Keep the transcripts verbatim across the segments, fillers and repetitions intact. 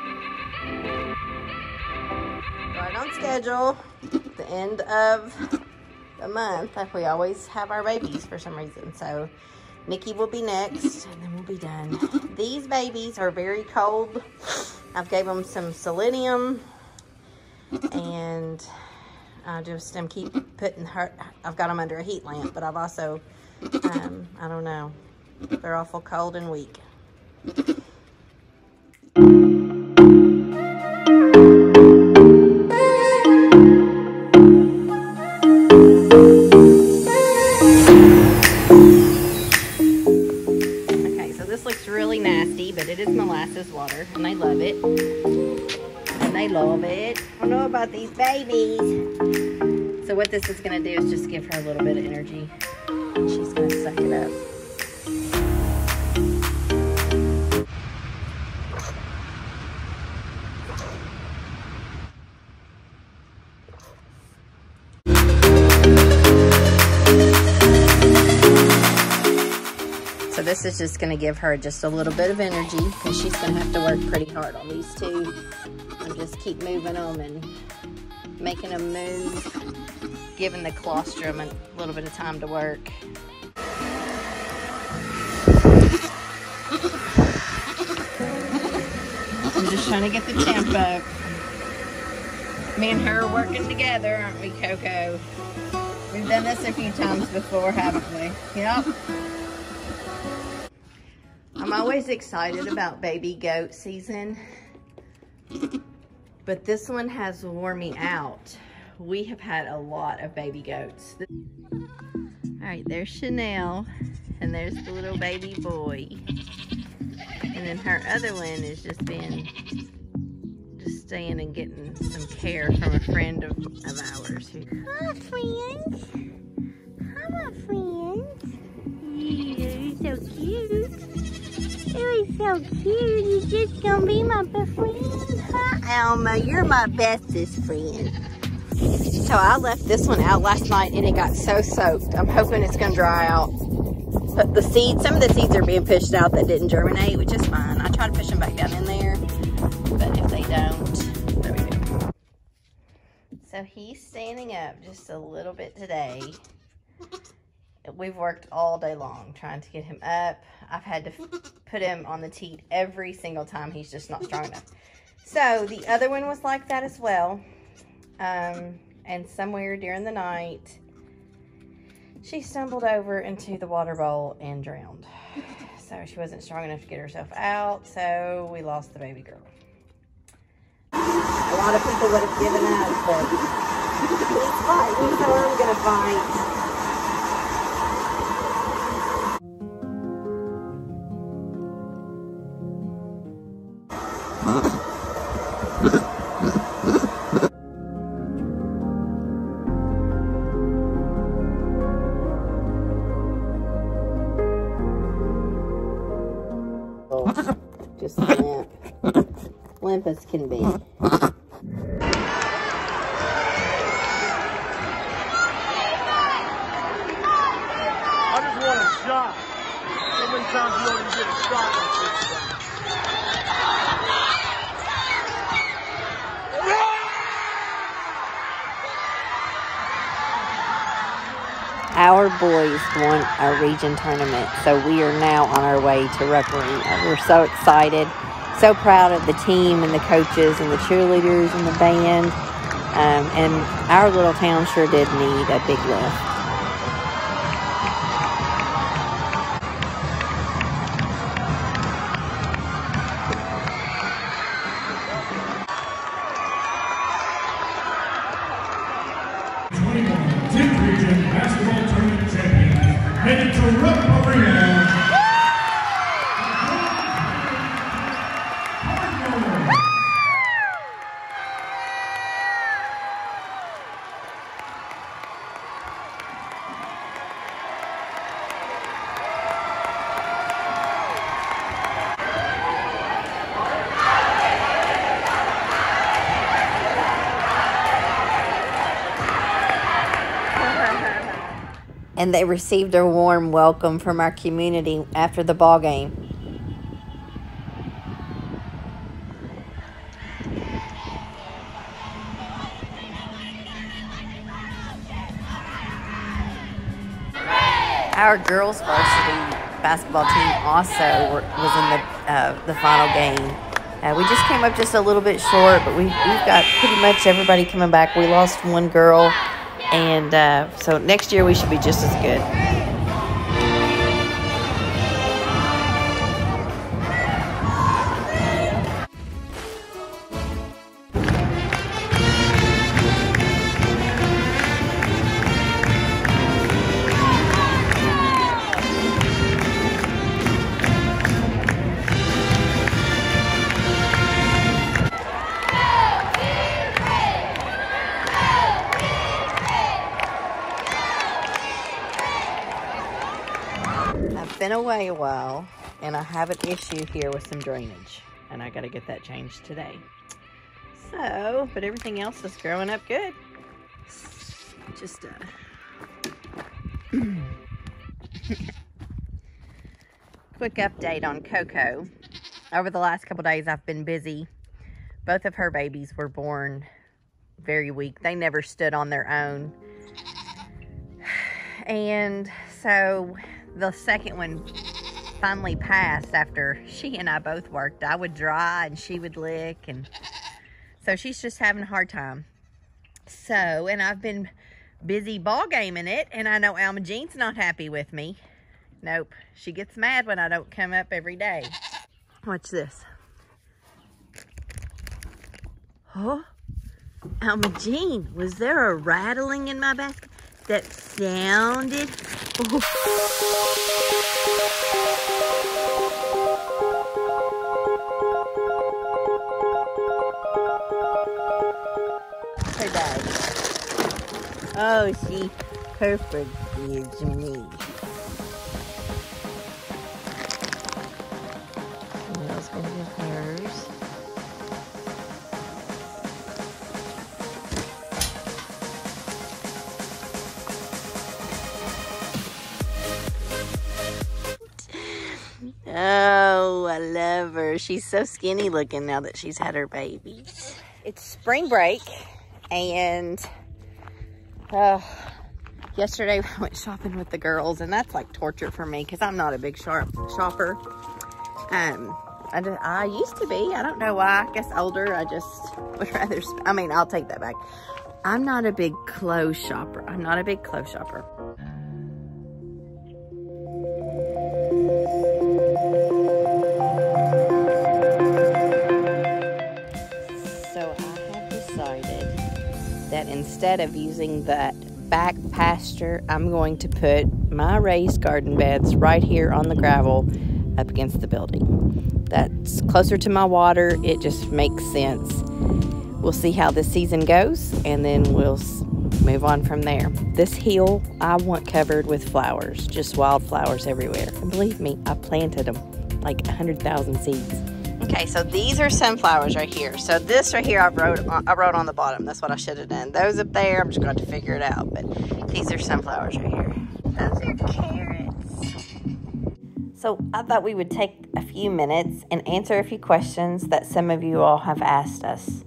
Right on schedule. The end of the month. We always have our babies for some reason. So Nikki will be next, and then we'll be done. These babies are very cold. I've gave them some selenium, and I just am keep putting her. I've got them under a heat lamp, but I've also, um, I don't know, they're awful cold and weak. But it is molasses water, and they love it. And they love it. I don't know about these babies. So what this is going to do is just give her a little bit of energy. And she's going to suck it up. So this is just going to give her just a little bit of energy, because she's going to have to work pretty hard on these two. And just keep moving them and making them move, giving the colostrum a little bit of time to work. I'm just trying to get the tempo. Me and her are working together, aren't we, Coco? We've done this a few times before, haven't we? Yep. I'm always excited about baby goat season, but this one has worn me out. We have had a lot of baby goats. All right, there's Chanel, and there's the little baby boy. And then her other one is just been just staying and getting some care from a friend of, of ours. Who, hi, friends. Hi, my friends. You're so cute. You're so cute. You're just gonna be my best friend. Hi, Alma. You're my bestest friend. So I left this one out last night, and it got so soaked. I'm hoping it's gonna dry out. But the seeds, some of the seeds are being pushed out that didn't germinate, which is fine. I try to push them back down in there, but if they don't, there we go. So he's standing up just a little bit today. We've worked all day long trying to get him up. I've had to put him on the teat every single time. He's just not strong enough. So the other one was like that as well. Um, and somewhere during the night, she stumbled over into the water bowl and drowned. So she wasn't strong enough to get herself out, so we lost the baby girl. A lot of people would have given up, but he's fighting, so I'm gonna fight. Just limp. Limp as can be. I just want a shot. So many times you don't even get a shot like this. Our boys won our region tournament, so we are now on our way to Rupp Arena. We're so excited, so proud of the team and the coaches and the cheerleaders and the band. Um, and our little town sure did need a big lift. Basketball tournament champion, headed to Rupp Arena. And they received a warm welcome from our community after the ball game. Our girls varsity basketball team also were, was in the uh, the final game. Uh, we just came up just a little bit short, but we, we've got pretty much everybody coming back. We lost one girl, and uh, so next year we should be just as good. Been away a while, and I have an issue here with some drainage, and I got to get that changed today. So, but everything else is growing up good. Just uh quick update on Coco. Over the last couple days I've been busy. Both of her babies were born very weak. They never stood on their own, and so the second one finally passed after she and I both worked. I would dry and she would lick, and so she's just having a hard time. So, and I've been busy ball gaming it, and I know Alma Jean's not happy with me. Nope, she gets mad when I don't come up every day. Watch this. Oh, Alma Jean, was there a rattling in my basket that sounded? Oh. Her dad. Oh, she perfect is me. And those are the hairs. Oh, I love her. She's so skinny looking now that she's had her babies. It's spring break, and uh, yesterday I went shopping with the girls, and that's like torture for me because I'm not a big sharp shopper. Um, I, just, I used to be. I don't know why. I guess older, I just would rather, I mean, I'll take that back. I'm not a big clothes shopper. I'm not a big clothes shopper. That instead of using that back pasture, I'm going to put my raised garden beds right here on the gravel up against the building. That's closer to my water. It just makes sense. We'll see how this season goes, and then we'll move on from there. This hill I want covered with flowers, just wildflowers everywhere. And believe me, I planted them like a hundred thousand seeds. Okay, so these are sunflowers right here. So this right here I wrote on, I wrote on the bottom. That's what I should have done. Those up there, I'm just going to figure it out. But these are sunflowers right here. Those are carrots. So I thought we would take a few minutes and answer a few questions that some of you all have asked us.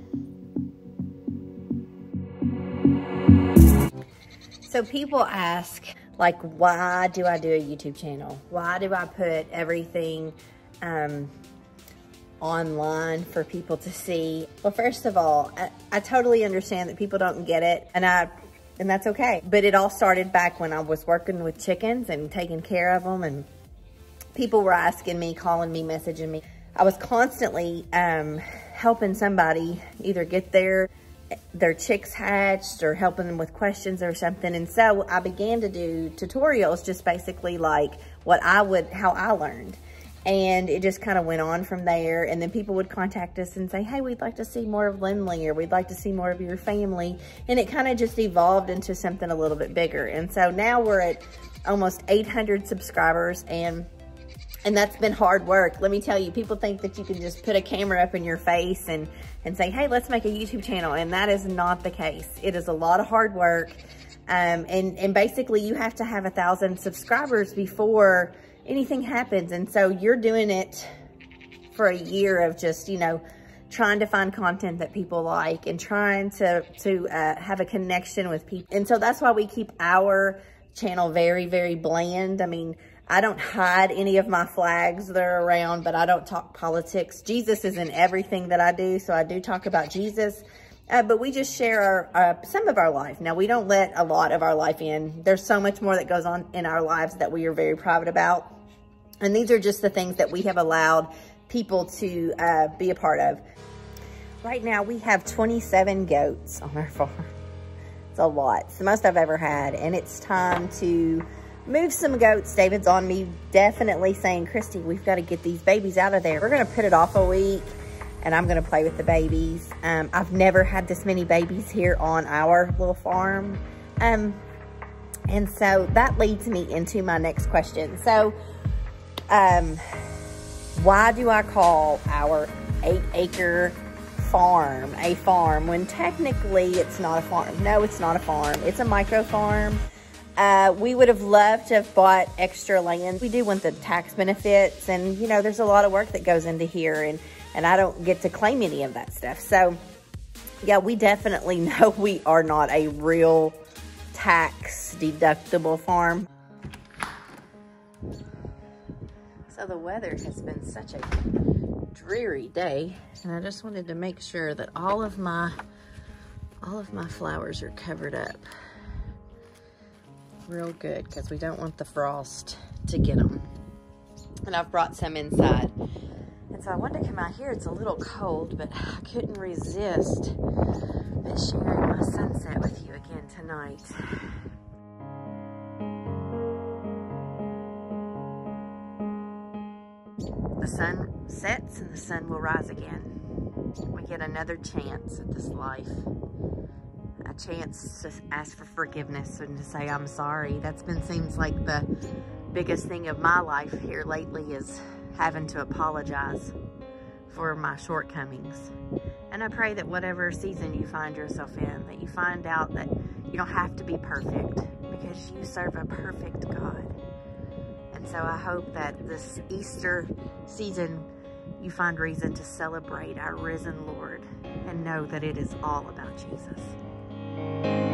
So people ask, like, why do I do a YouTube channel? Why do I put everything um, online for people to see? Well, first of all, I, I totally understand that people don't get it, and I and that's okay. But it all started back when I was working with chickens and taking care of them, and people were asking me, calling me, messaging me. I was constantly um, helping somebody either get their their chicks hatched or helping them with questions or something. And so I began to do tutorials, just basically like what I would, how I learned. And it just kind of went on from there. And then people would contact us and say, hey, we'd like to see more of Lindley, or we'd like to see more of your family. And it kind of just evolved into something a little bit bigger. And so now we're at almost eight hundred subscribers, and And that's been hard work. Let me tell you, people think that you can just put a camera up in your face and, and say, hey, let's make a YouTube channel. And that is not the case. It is a lot of hard work. Um, and, and basically you have to have a thousand subscribers before anything happens. And so you're doing it for a year of just, you know, trying to find content that people like and trying to, to uh, have a connection with people. And so that's why we keep our channel very, very bland. I mean, I don't hide any of my flags that are around, but I don't talk politics. Jesus is in everything that I do, so I do talk about Jesus. Uh, but we just share our, uh, some of our life. Now, we don't let a lot of our life in. There's so much more that goes on in our lives that we are very private about. And these are just the things that we have allowed people to uh, be a part of. Right now, we have twenty-seven goats on our farm. It's a lot. It's the most I've ever had. And it's time to move some goats. David's on me definitely saying, Christy, we've got to get these babies out of there. We're going to put it off a week, and I'm going to play with the babies. Um, I've never had this many babies here on our little farm. Um, and so that leads me into my next question. So, um, why do I call our eight acre farm a farm when technically it's not a farm? No, it's not a farm. It's a micro farm. Uh, we would have loved to have bought extra land. We do want the tax benefits, and you know, there's a lot of work that goes into here, and, and I don't get to claim any of that stuff. So yeah, we definitely know we are not a real tax deductible farm. So the weather has been such a dreary day, and I just wanted to make sure that all of my all of my flowers are covered up real good, because we don't want the frost to get them. And I've brought some inside, and so I wanted to come out here. It's a little cold, but I couldn't resist sharing my sunset with you again tonight. The sun sets and the sun will rise again. We get another chance at this life. A chance to ask for forgiveness and to say, I'm sorry. That's been, seems like the biggest thing of my life here lately, is having to apologize for my shortcomings. And I pray that whatever season you find yourself in, that you find out that you don't have to be perfect, because you serve a perfect God. And so I hope that this Easter season, you find reason to celebrate our risen Lord and know that it is all about Jesus.